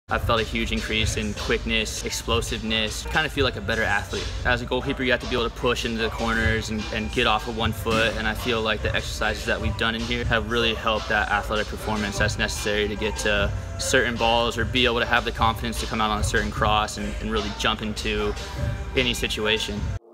I've felt a huge increase in quickness, explosiveness, kind of feel like a better athlete. As a goalkeeper, you have to be able to push into the corners and get off of one foot, and I feel like the exercises that we've done in here have really helped that athletic performance that's necessary to get to certain balls or be able to have the confidence to come out on a certain cross and really jump into any situation.